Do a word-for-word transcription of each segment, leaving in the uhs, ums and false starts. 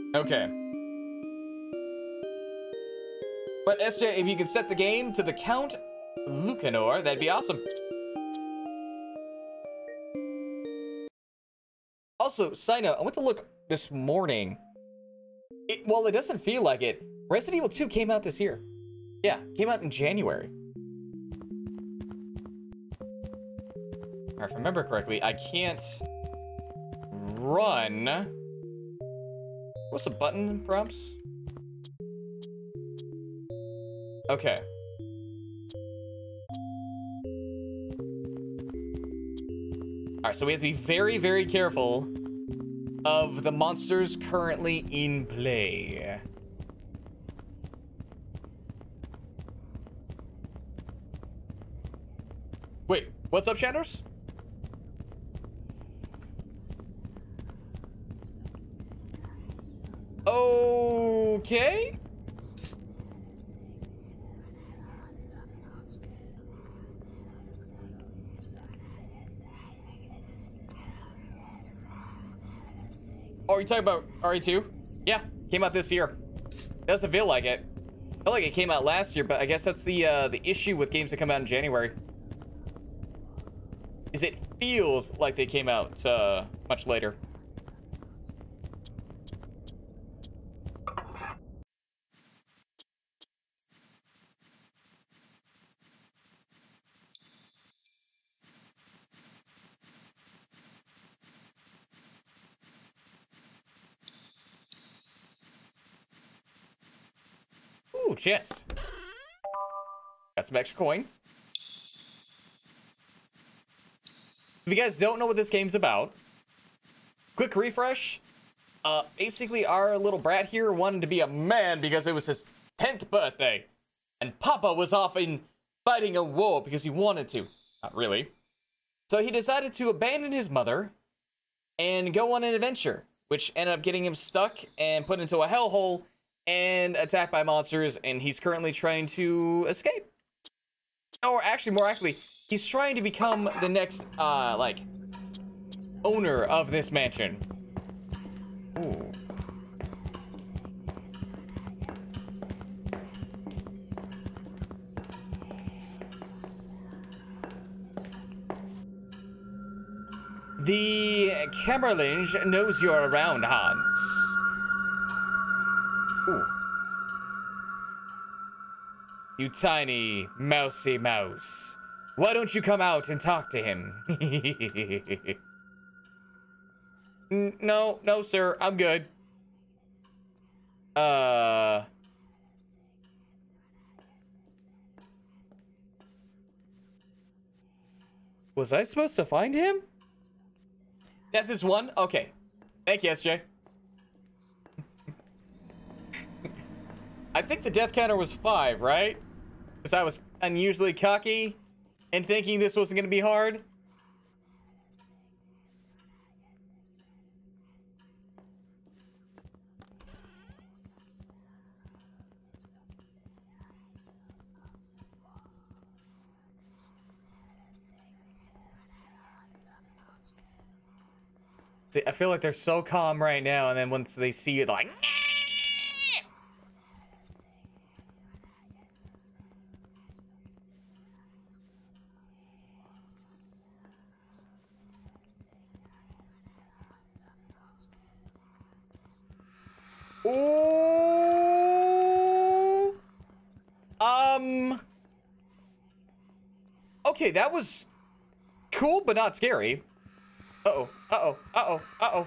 Okay. But S J, if you could set the game to the Count Lucanor, that'd be awesome. Also, side note, I went to look this morning. It, well, it doesn't feel like it. Resident Evil two came out this year. Yeah, came out in January. Or if I remember correctly, I can't run. What's the button prompts? Okay. Alright, so we have to be very, very careful of the monsters currently in play. Wait, what's up, Shadows? Okay. Oh, are you talking about R E two? Yeah, came out this year. Doesn't feel like it. I feel like it came out last year, but I guess that's the uh, the issue with games that come out in January. Is it feels like they came out uh, much later. Ooh, chest. Got some extra coin. If you guys don't know what this game's about, quick refresh. Uh, basically, our little brat here wanted to be a man because it was his tenth birthday. And Papa was off in fighting a war because he wanted to. Not really. So he decided to abandon his mother and go on an adventure, which ended up getting him stuck and put into a hellhole and attacked by monsters, and he's currently trying to escape. Or actually, more accurately, he's trying to become the next, uh, like, owner of this mansion. Ooh. The Camerlinge knows you're around, Hans. Ooh. You tiny, mousy mouse. Why don't you come out and talk to him? No, no, sir. I'm good. Uh... Was I supposed to find him? Death is one? Okay. Thank you, S J. I think the death counter was five, right? Because I was unusually cocky and thinking this wasn't going to be hard. See, I feel like they're so calm right now, and then once they see you, they're like... Ooh. Um. Okay, that was cool, but not scary. Uh-oh, uh-oh, uh-oh, uh-oh.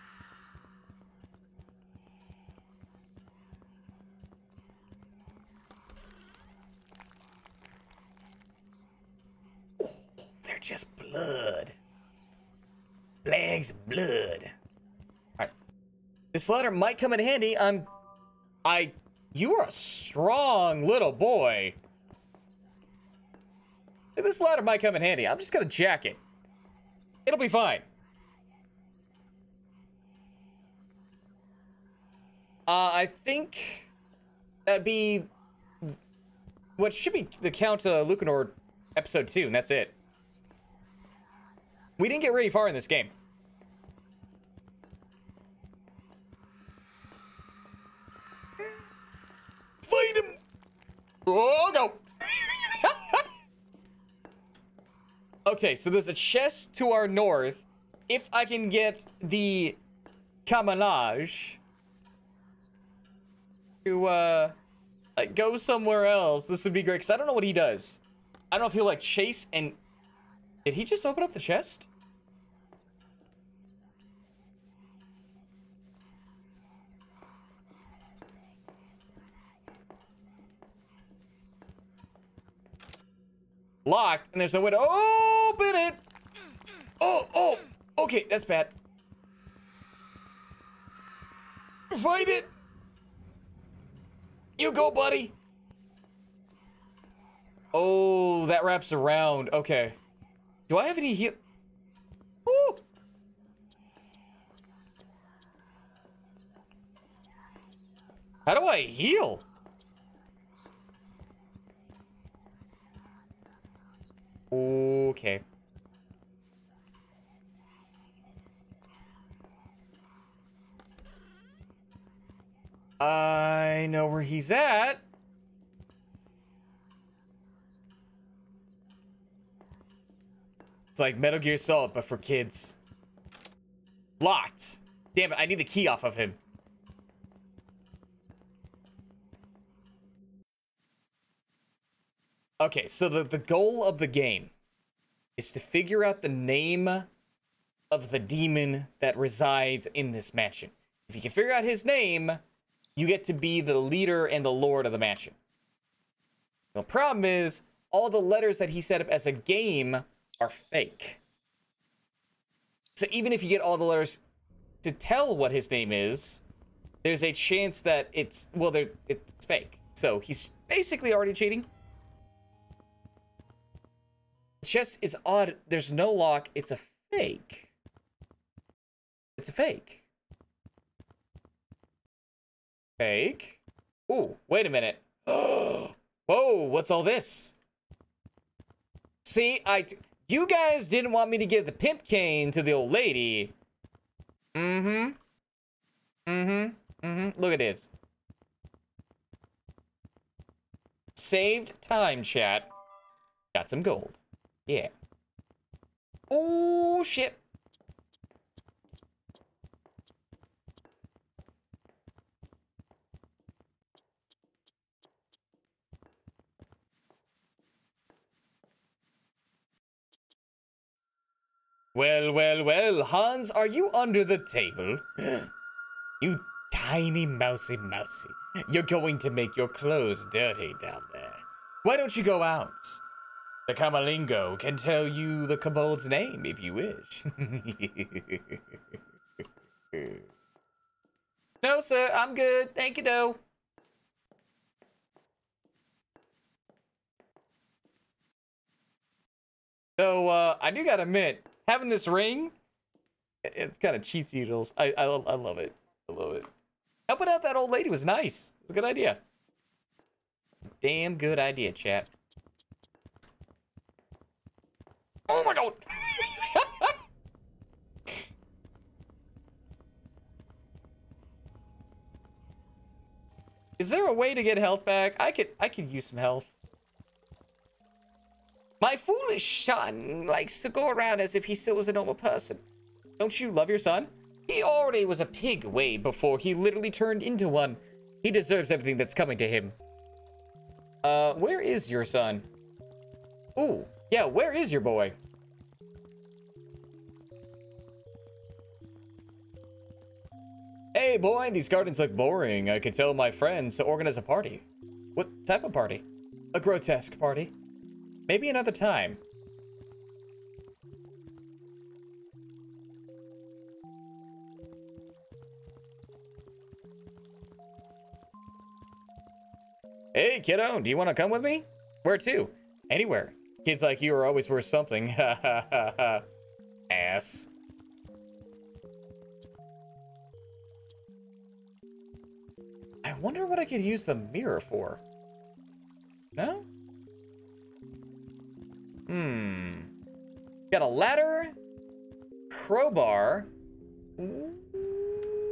Oh, they're just blood. Flags of blood. Alright. This ladder might come in handy. I'm... I... You are a strong little boy. This ladder might come in handy. I'm just gonna jack it. It'll be fine. Uh, I think that'd be what should be the Count uh, Lucanor episode two, and that's it. We didn't get very far in this game. Oh, no. Okay, so there's a chest to our north. If I can get the camouflage to, uh, like, go somewhere else, this would be great. Because I don't know what he does. I don't know if he'll, like, chase and... Did he just open up the chest? Locked, and there's no way to open it. Oh, oh, okay, that's bad. Fight it. You go, buddy. Oh, that wraps around. Okay. Do I have any heal? Ooh. How do I heal? Okay. I know where he's at. It's like Metal Gear Solid, but for kids. Locked. Damn it, I need the key off of him. Okay, so the, the goal of the game is to figure out the name of the demon that resides in this mansion. If you can figure out his name, you get to be the leader and the lord of the mansion. The problem is, all the letters that he set up as a game are fake. So even if you get all the letters to tell what his name is, there's a chance that it's, well, there it's fake. So he's basically already cheating. The chest is odd. There's no lock. It's a fake. It's a fake. Fake. Ooh, wait a minute. Whoa, what's all this? See, I... You guys didn't want me to give the pimp cane to the old lady. Mm-hmm. Mm-hmm. Mm-hmm. Look at this. Saved time, chat. Got some gold. Yeah. Oh, shit. Well, well, well, Hans, are you under the table? You tiny mousy mousy. You're going to make your clothes dirty down there. Why don't you go out? The Camalingo can tell you the kobold's name if you wish. No, sir, I'm good. Thank you, though. So, uh, I do gotta admit, having this ring, it's kind of cheesy noodles. I, I, I love it. I love it. Helping out that old lady was nice. It's a good idea. Damn good idea, chat. Oh my god! Is there a way to get health back? I could I could use some health. My foolish son likes to go around as if he still was a normal person. Don't you love your son? He already was a pig way before he literally turned into one. He deserves everything that's coming to him. Uh, where is your son? Ooh, yeah, where is your boy? Hey boy, these gardens look boring. I could tell my friends to organize a party. What type of party? A grotesque party. Maybe another time. Hey kiddo, do you want to come with me? Where to? Anywhere. Kids like you are always worth something. Ha ha ha ha. Ass. I wonder what I could use the mirror for. No? Hmm. Got a ladder, crowbar. Gotta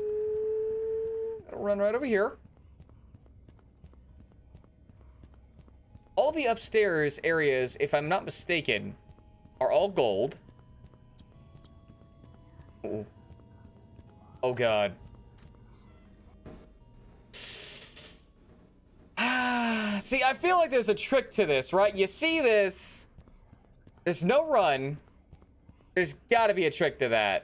run right over here. all the upstairs areas, if I'm not mistaken, are all gold. Oh, oh God. See, I feel like there's a trick to this, right? You see this. There's no run. There's got to be a trick to that.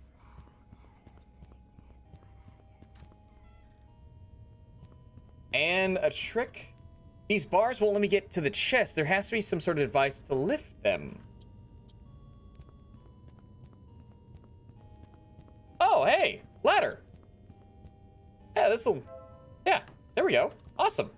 And a trick. These bars won't let me get to the chest. There has to be some sort of device to lift them. Oh, hey, ladder. Yeah, this'll... Yeah, there we go. Awesome.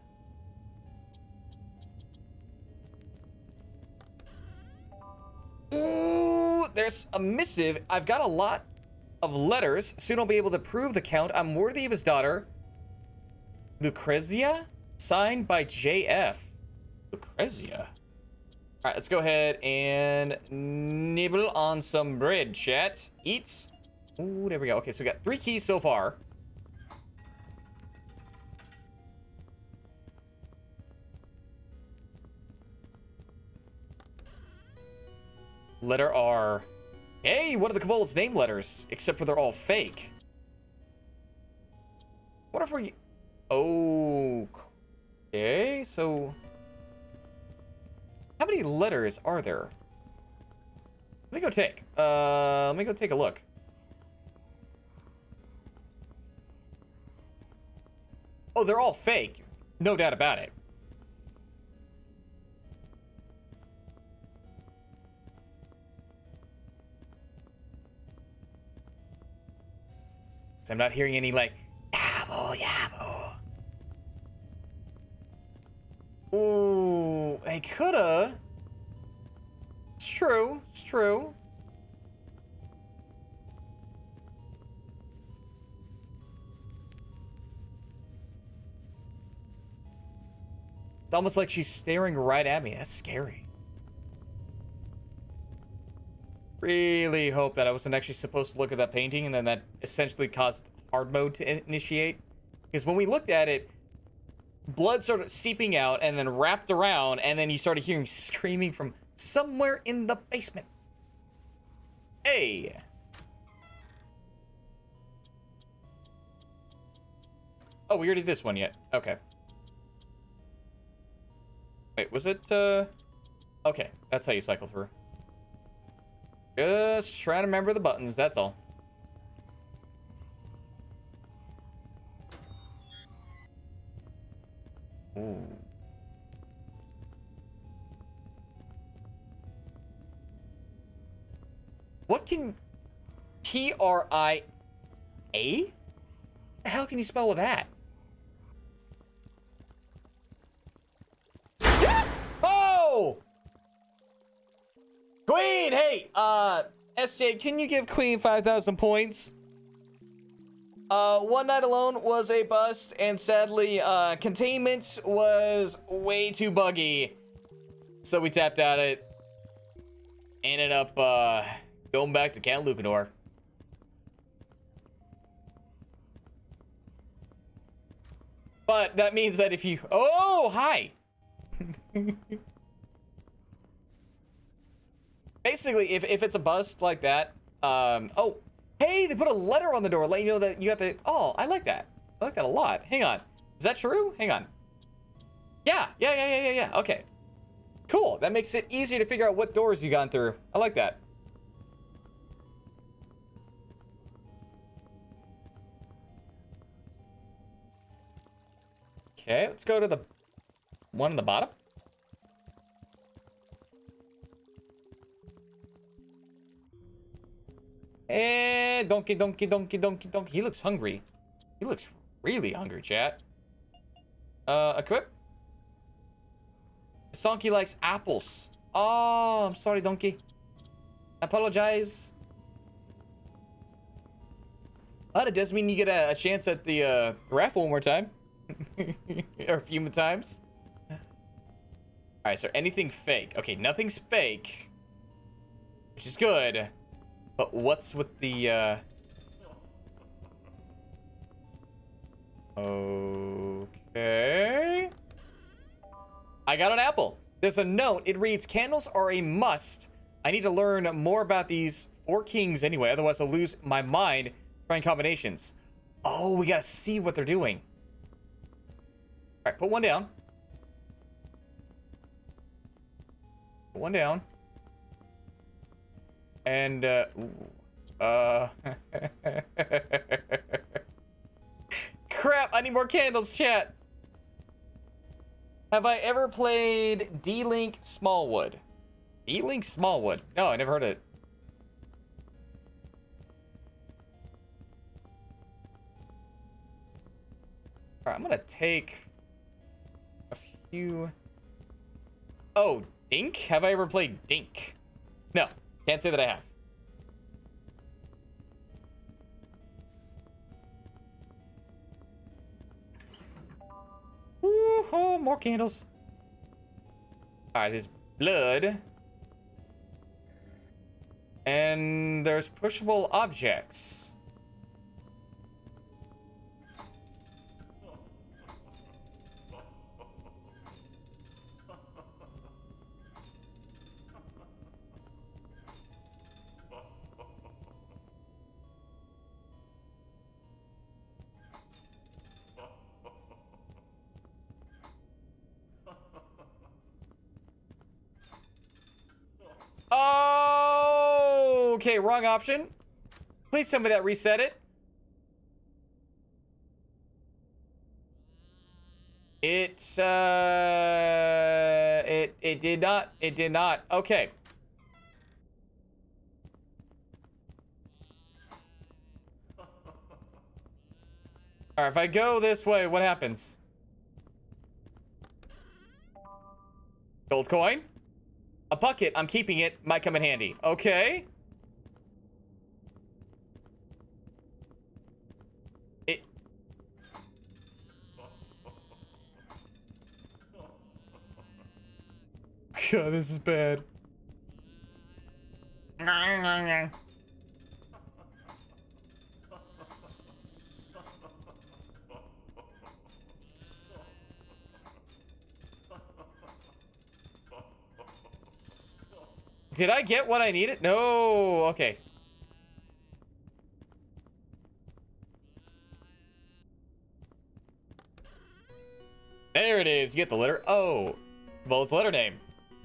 Ooh, there's a missive. I've got a lot of letters. Soon I'll be able to prove the count. I'm worthy of his daughter, Lucrezia, signed by J F. Lucrezia. All right, let's go ahead and nibble on some bread, chat. Eat. Ooh, there we go. Okay, so we got three keys so far. Letter R. Hey, one of the Cabole's name letters, except for they're all fake. What if we... Oh... Okay, so... How many letters are there? Let me go take. Uh, let me go take a look. Oh, they're all fake. No doubt about it. So I'm not hearing any like, yabo, yabo. Ooh, I coulda. It's true, it's true. It's almost like she's staring right at me. That's scary. Really hope that I wasn't actually supposed to look at that painting and then that essentially caused hard mode to initiate. Because when we looked at it, blood started seeping out and then wrapped around, and then you started hearing screaming from somewhere in the basement. Hey! Oh, we already did this one yet. Okay. Wait, was it, uh... Okay, that's how you cycle through. Just trying to remember the buttons, that's all. Ooh. What can... P R I A? The hell can you spell with that? Oh! Queen, hey, uh, S J, can you give Queen five thousand points? Uh, One Night Alone was a bust, and sadly, uh, containment was way too buggy. So we tapped out it. Ended up, uh, going back to Count Lucanor. But that means that if you... Oh, hi! Basically, if, if it's a bust like that, um, oh, hey, they put a letter on the door, letting you know that you got the, oh, I like that. I like that a lot. Hang on. Is that true? Hang on. Yeah, yeah, yeah, yeah, yeah, yeah. Okay. Cool. That makes it easier to figure out what doors you gone through. I like that. Okay, let's go to the one on the bottom. And donkey, donkey, donkey, donkey, donkey. He looks hungry. He looks really hungry, chat. Uh, equip. This donkey likes apples. Oh, I'm sorry, donkey. I apologize. But it does mean you get a, a chance at the uh, raffle one more time. Or a few more times. Alright, so anything fake? Okay, nothing's fake. Which is good. But what's with the, uh... Okay... I got an apple. There's a note. It reads, candles are a must. I need to learn more about these four kings anyway. Otherwise, I'll lose my mind trying combinations. Oh, we gotta see what they're doing. All right, put one down. Put one down. And, uh... Ooh, uh... crap, I need more candles, chat. Have I ever played D-Link Smallwood? D-Link Smallwood? No, I never heard of it. Alright, I'm gonna take a few... Oh, Dink? Have I ever played Dink? No, can't say that I have. Ooh, oh, more candles. Alright, there's blood. And there's pushable objects. Oh, okay, wrong option. Please tell me that reset it. It, uh, it, it did not, it did not. Okay. All right, if I go this way, what happens? Gold coin. A bucket, I'm keeping it, might come in handy. Okay. It... God, this is bad. Did I get what I needed? No. Okay. There it is. You get the letter O. Well, it's letter name.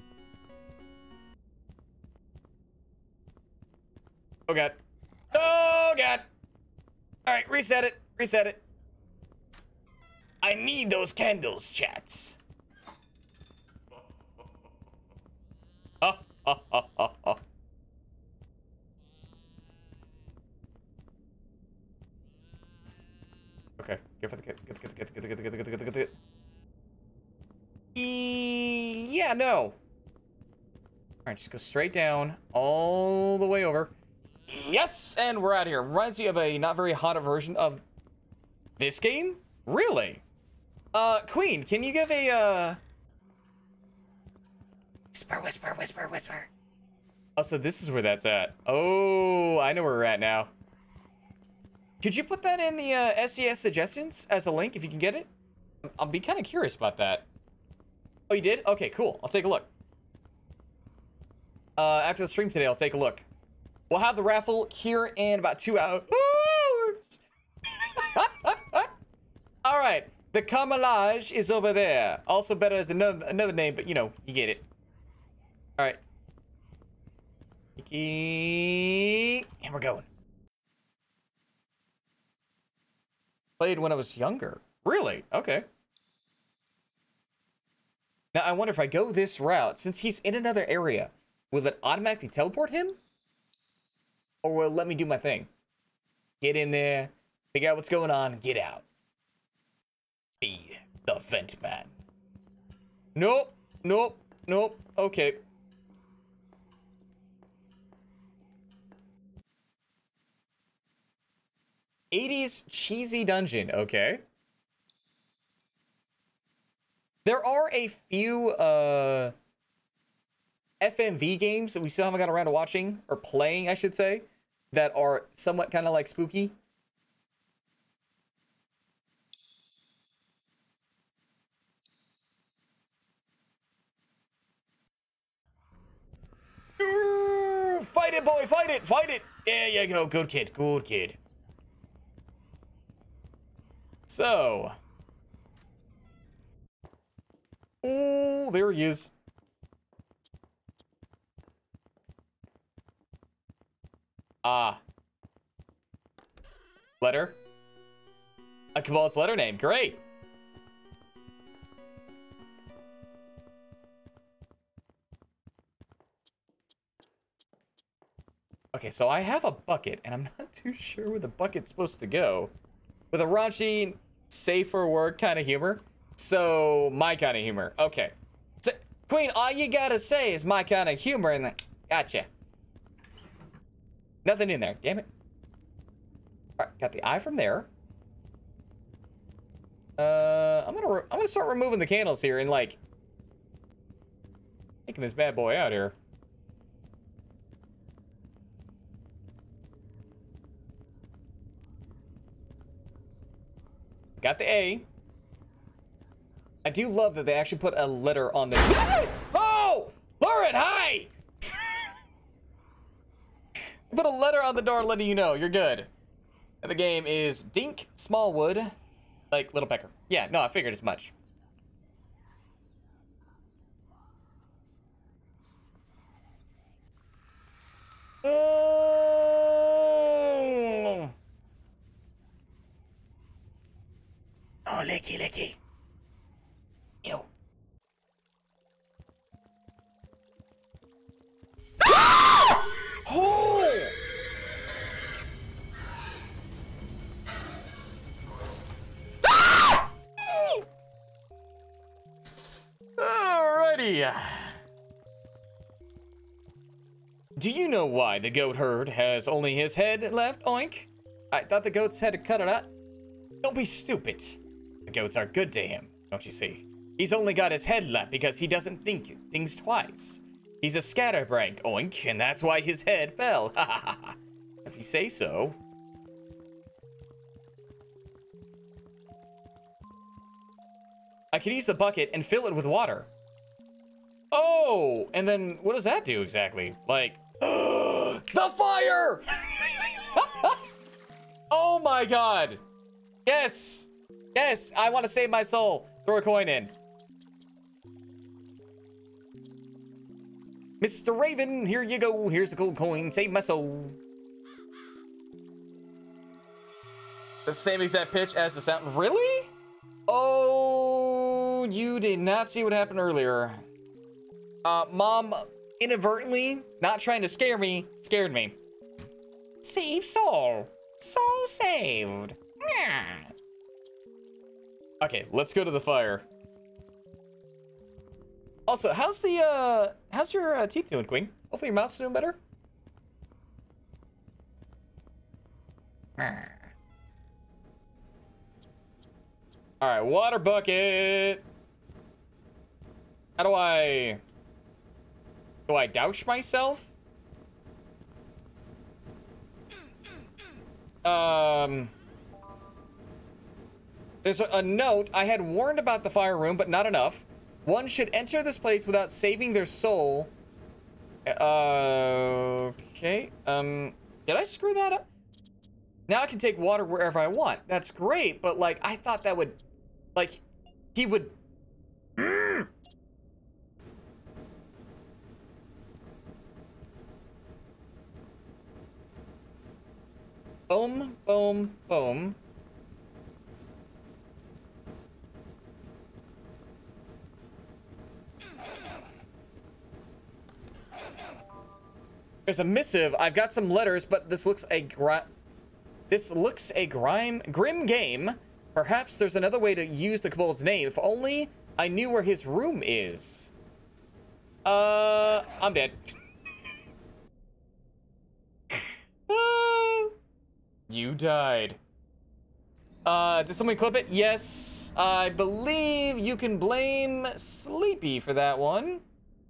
Oh, God. Oh, God. All right. Reset it. Reset it. I need those candles, chats. Oh. Oh, oh, oh, oh. Okay, get for the get get get get get get get get get get get. Yeah, no. All right, just go straight down all the way over. Yes, and we're out of here. Reminds me of a not very hot version of this game. Really? Uh, Queen, can you give a uh? Whisper, whisper, whisper, whisper. Oh, so this is where that's at. Oh, I know where we're at now. Could you put that in the uh, S C S suggestions as a link if you can get it? I'll be kind of curious about that. Oh, you did? Okay, cool. I'll take a look. Uh, after the stream today, I'll take a look. We'll have the raffle here in about two hours. All right. The camouflage is over there. Also better as another, another name, but you know, you get it. All right. And we're going. Played when I was younger. Really? Okay. Now, I wonder if I go this route, since he's in another area, will it automatically teleport him? Or will it let me do my thing? Get in there, figure out what's going on, get out. Be the vent man. Nope. Nope. Nope. Okay. eighties cheesy dungeon. Okay. There are a few uh, F M V games that we still haven't got around to watching, or playing, I should say, that are somewhat kind of like spooky. Fight it, boy, fight it, fight it. There you go, good kid, good kid. So. Oh, there he is. Ah. Letter. A Cabal's letter name, great. Okay, so I have a bucket, and I'm not too sure where the bucket's supposed to go. With a raunchy, safer work kind of humor. So, my kind of humor. Okay. So, Queen, all you gotta say is my kind of humor, and then, gotcha. Nothing in there, damn it. Alright, got the eye from there. Uh, I'm gonna, I'm gonna start removing the candles here and, like, taking this bad boy out here. Got the A. I do love that they actually put a letter on the... Oh! Lauren, hi! Put a letter on the door letting you know you're good. And the game is Dink Smallwood. Like Little Pecker. Yeah, no, I figured as much. Oh, oh licky, licky. Ew. Oh! Alrighty. Do you know why the goat herd has only his head left, oink? I thought the goats had to cut it out. Don't be stupid. The goats are good to him, don't you see? He's only got his head left because he doesn't think things twice. He's a scatterbrain, oink, and that's why his head fell. Ha ha ha. If you say so. I can use the bucket and fill it with water. Oh, and then what does that do exactly? Like, the fire! Oh my god. Yes. Yes, I want to save my soul. Throw a coin in. Mister Raven, here you go. Here's a gold coin. Save my soul. The same exact pitch as the sound. Really? Oh, you did not see what happened earlier. Uh, Mom, inadvertently, not trying to scare me, scared me. Save soul. Soul saved. Yeah. Okay, let's go to the fire. Also, how's the, uh, how's your uh, teeth doing, Queen? Hopefully your mouth's doing better. All right, water bucket. How do I, do I douche myself? Um, there's a, a note. I had warned about the fire room, but not enough. One should enter this place without saving their soul. Uh, okay. Um, did I screw that up? Now I can take water wherever I want. That's great, but like, I thought that would, like, he would. Mm. Boom, boom, boom. There's a missive. I've got some letters, but this looks a gri this looks a grime grim game. Perhaps there's another way to use the Cabal's name. If only I knew where his room is. Uh, I'm dead. uh, you died. Uh, did someone clip it? Yes, I believe you can blame Sleepy for that one.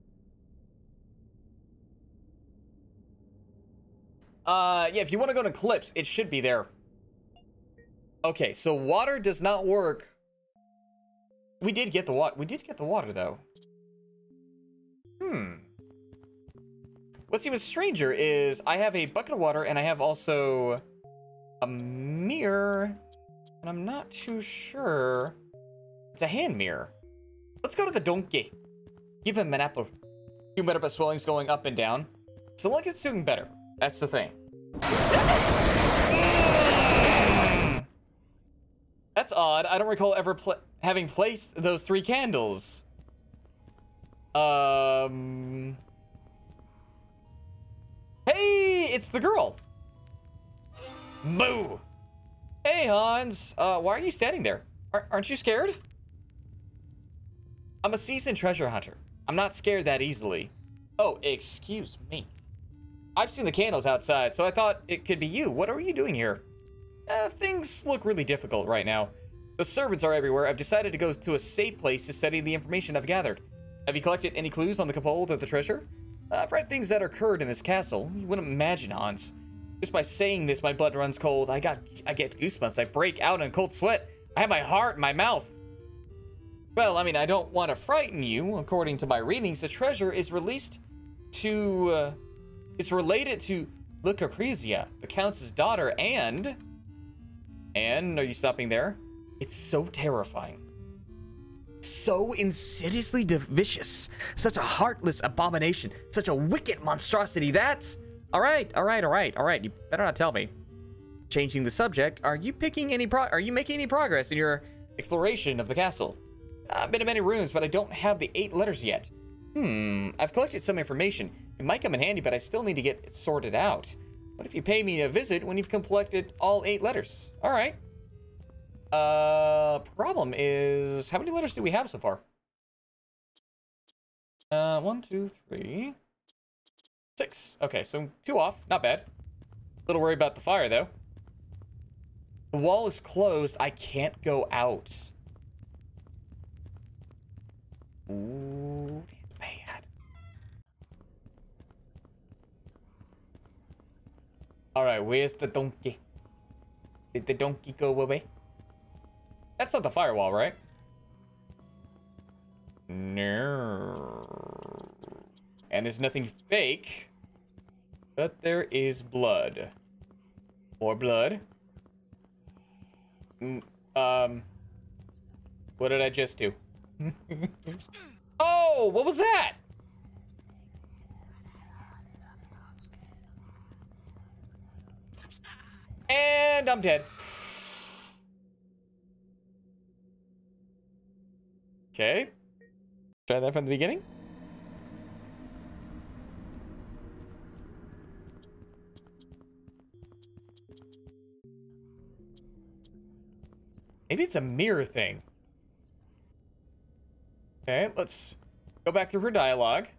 Uh, yeah, if you want to go to clips, it should be there. Okay, so water does not work. We did get the water. We did get the water, though. Hmm. what's even stranger is I have a bucket of water and I have also a mirror, and I'm not too sure. It's a hand mirror. Let's go to the donkey. Give him an apple. You better, but swelling's going up and down. So look, it's doing better. That's the thing. That's odd. I don't recall ever pl having placed those three candles. Um. Hey, it's the girl. Boo. Hey, Hans. Uh, why are you standing there? Ar aren't you scared? I'm a seasoned treasure hunter. I'm not scared that easily. Oh, excuse me. I've seen the candles outside, so I thought it could be you. What are you doing here? Uh, things look really difficult right now. The servants are everywhere. I've decided to go to a safe place to study the information I've gathered. Have you collected any clues on the Capole or the treasure? Uh, I've read things that occurred in this castle. You wouldn't imagine, Hans. Just by saying this, my blood runs cold. I got, I get goosebumps. I break out in cold sweat. I have my heart in my mouth. Well, I mean, I don't want to frighten you. According to my readings, the treasure is released to, uh, it's related to Lucrezia, the Count's daughter, and... And, are you stopping there? It's so terrifying. So insidiously vicious. Such a heartless abomination. Such a wicked monstrosity. That's... All right, all right, all right, all right. You better not tell me. Changing the subject, are you picking any pro... Are you making any progress in your exploration of the castle? I've been in many rooms, but I don't have the eight letters yet. Hmm, I've collected some information. It might come in handy, but I still need to get it sorted out. What if you pay me a visit when you've collected all eight letters? All right. Uh, problem is, how many letters do we have so far? Uh, one, two, three, six. Okay, so two off. Not bad. A little worried about the fire, though. The wall is closed. I can't go out. Ooh, that's bad. All right, where's the donkey? Did the donkey go away? That's not the firewall, right? No. And there's nothing fake. But there is blood. More blood. Mm, um. What did I just do? Oh, what was that? And I'm dead. Okay. Try that from the beginning. Maybe it's a mirror thing. Okay, let's go back through her dialogue.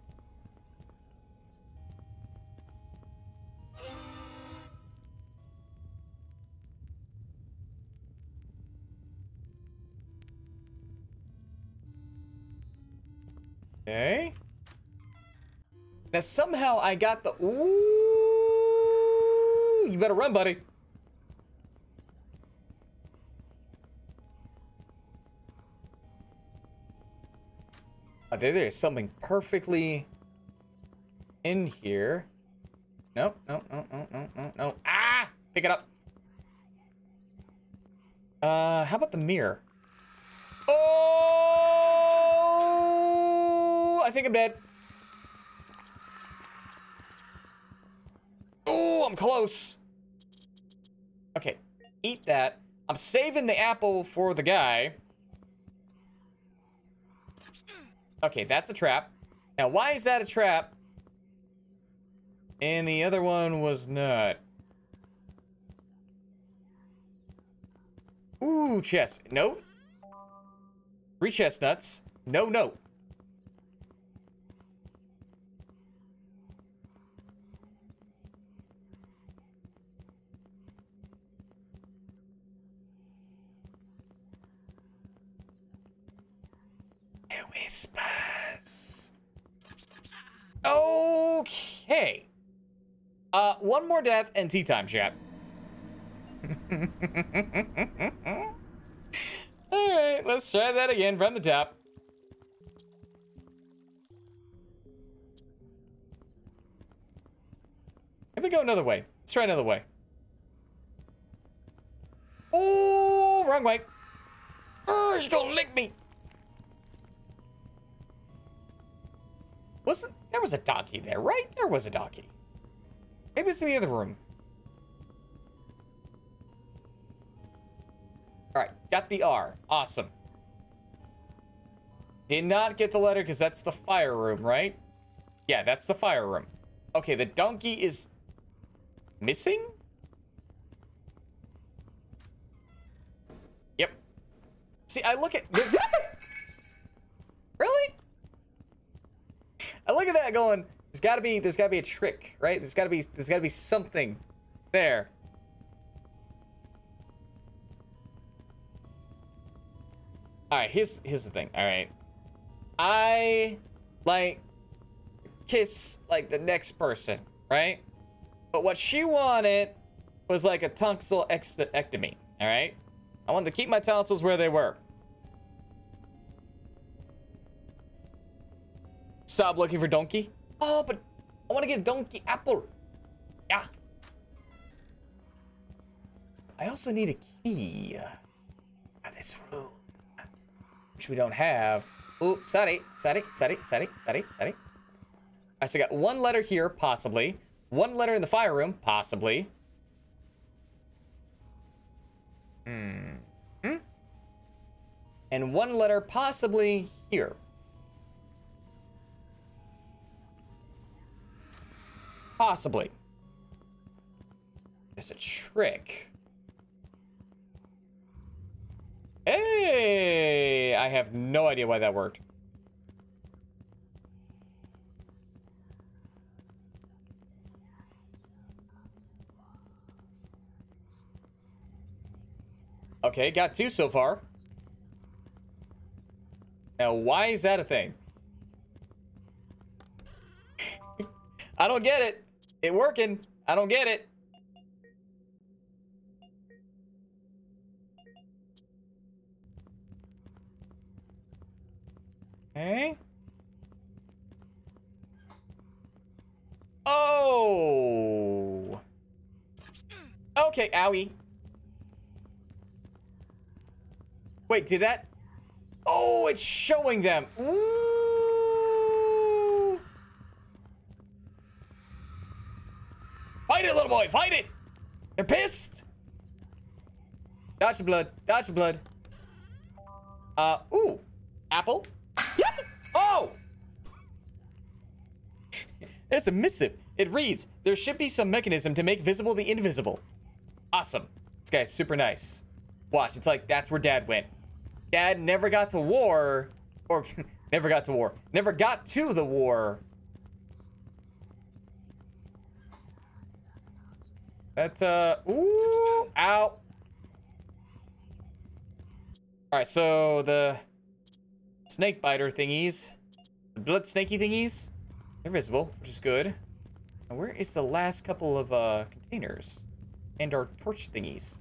Okay. Now somehow I got the... Ooh, you better run, buddy. I think there's something perfectly in here. Nope, nope, nope, nope, nope, nope, nope. Ah! Pick it up. Uh, how about the mirror? Oh! I think I'm dead. Oh, I'm close. Okay, eat that. I'm saving the apple for the guy. Okay, that's a trap. Now, why is that a trap? And the other one was not. Ooh, chest. Nope. Three chestnuts. No, no. It whispers. Okay. Uh, one more death and tea time, chat. Alright, let's try that again from the top. Maybe go another way. Let's try another way. Oh, wrong way. Oh, she's gonna lick me. Wasn't there was a donkey there, right? There was a donkey. Maybe it's in the other room. All right, got the R. Awesome. Did not get the letter because that's the fire room, right? Yeah, that's the fire room. Okay, the donkey is missing? Yep. See, I look at... Really? I look at that going, there's gotta be, there's gotta be a trick, right? There's gotta be, there's gotta be something there. All right, here's, here's the thing. All right. I, like, kiss, like, the next person, right? But what she wanted was, like, a tonsil ectomy, all right? I wanted to keep my tonsils where they were. Stop looking for donkey. Oh, but I want to get donkey apple. Yeah. I also need a key for this room, which we don't have. Oops, sorry, sorry, sorry, sorry, sorry, sorry. I still got one letter here, possibly. One letter in the fire room, possibly. Hmm. Hmm? And one letter possibly here. Possibly. There's a trick. Hey! I have no idea why that worked. Okay, got two so far. Now, why is that a thing? I don't get it. It working. I don't get it. Okay. Oh. Okay, owie. Wait, did that? Oh, it's showing them. Ooh. Fight it, little boy. Fight it. They're pissed. Dodge the blood. Dodge the blood. Uh, ooh. Apple. Yep. Oh. There's a missive. It reads, there should be some mechanism to make visible the invisible. Awesome. This guy's super nice. Watch, it's like, that's where Dad went. Dad never got to war, or never got to war, never got to the war. That, uh, ooh, ow. All right, so the snake biter thingies, the blood snaky thingies, they're visible, which is good. And where is the last couple of, uh, containers? And our torch thingies?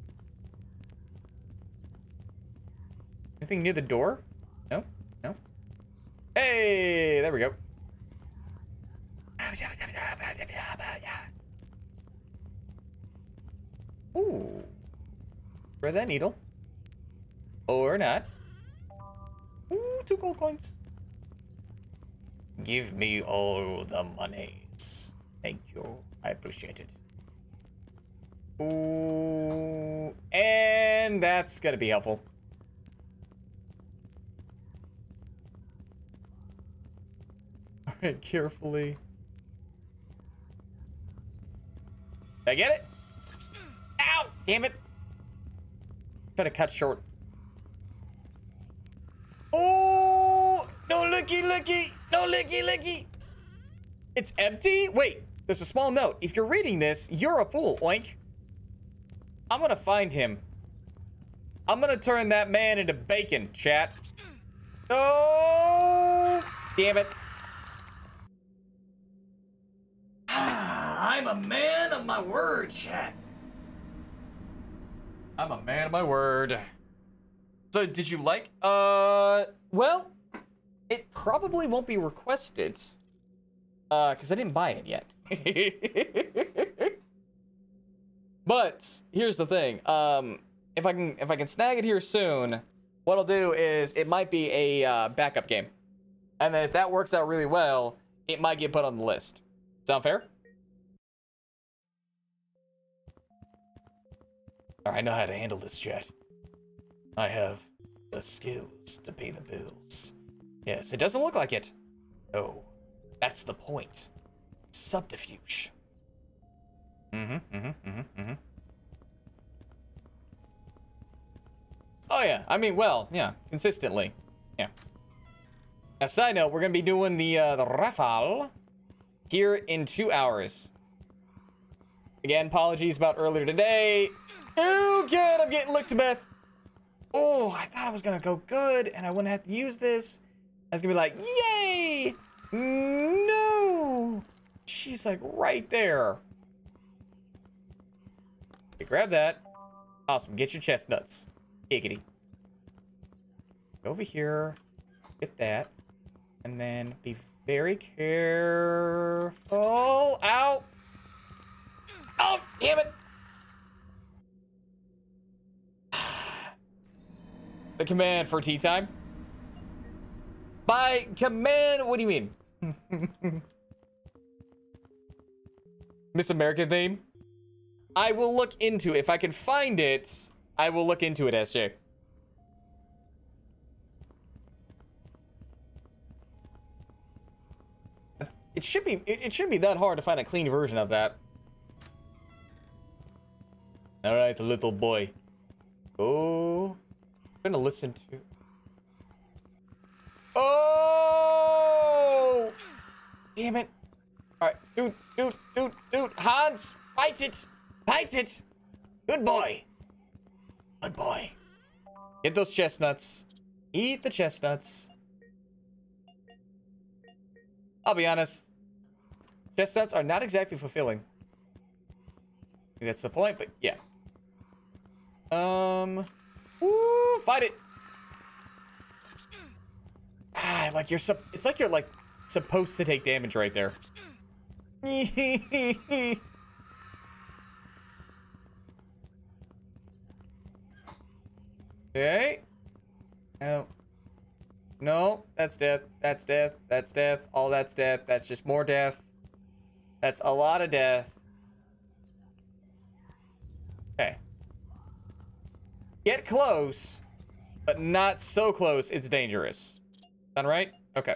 Anything near the door? No? No? Hey! There we go. Ooh. Grab that needle. Or not. Ooh, two gold coins. Give me all the monies. Thank you. I appreciate it. Ooh. And that's gonna be helpful. Alright, carefully. Did I get it? Ow! Damn it! Try to cut short. Oh! No looky looky! No looky looky! It's empty? Wait, there's a small note. If you're reading this, you're a fool, oink. I'm gonna find him. I'm gonna turn that man into bacon, chat. Oh! Damn it. I'm a man of my word, chat. I'm a man of my word. So, did you like? Uh, well, it probably won't be requested. Uh, because I didn't buy it yet. But here's the thing. Um, if I can if I can snag it here soon, what I'll do is it might be a uh, backup game, and then if that works out really well, it might get put on the list. Sound fair? I know how to handle this, chat. I have the skills to pay the bills. Yes, it doesn't look like it. No, that's the point. Subterfuge. Mm-hmm, mm-hmm, mm-hmm, mm-hmm. Oh, yeah. I mean, well, yeah. Consistently. Yeah. Now, side note, we're going to be doing the, uh, the Rafale here in two hours. Again, apologies about earlier today. Oh, good. I'm getting licked to death. Oh, I thought I was going to go good, and I wouldn't have to use this. I was going to be like, yay! No! She's, like, right there. Okay, grab that. Awesome. Get your chestnuts. Giggity. Go over here. Get that. And then be very careful. Ow! Oh, damn it! The command for tea time. By command, what do you mean? Miss American theme? I will look into it. If I can find it, I will look into it, S J. It should be, it, it shouldn't be that hard to find a clean version of that. All right, the little boy. Oh, I'm gonna listen to. Oh, damn it! All right, dude, dude, dude, dude, Hans, fight it, fight it. Good boy, good boy. Get those chestnuts. Eat the chestnuts. I'll be honest. Chestnuts are not exactly fulfilling. I think that's the point, but yeah. Um, woo, fight it. Ah, like you're sup- it's like you're like supposed to take damage right there. Okay. No. No, that's death. That's death. That's death. All that's death. That's just more death. That's a lot of death. Okay. Get close, but not so close it's dangerous. Done right? Okay.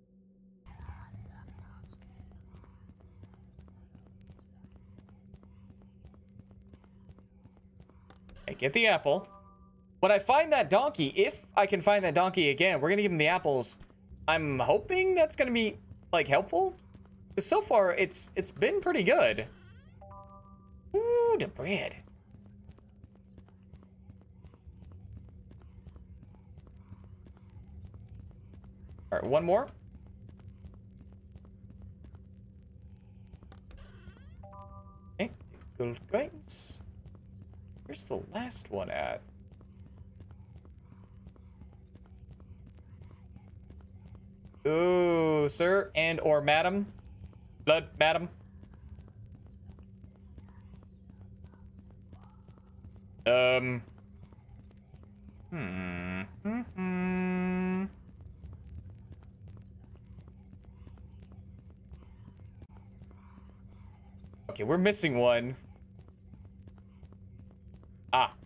Okay, get the apple. When I find that donkey, if I can find that donkey again, we're gonna give him the apples. I'm hoping that's gonna be, like, helpful. Because so far, it's it's been pretty good. Ooh, the bread. All right, one more. Okay, gold coins. Where's the last one at? Ooh, sir and or madam. Blood, madam. Um. Hmm. Hmm. Okay, we're missing one. Ah.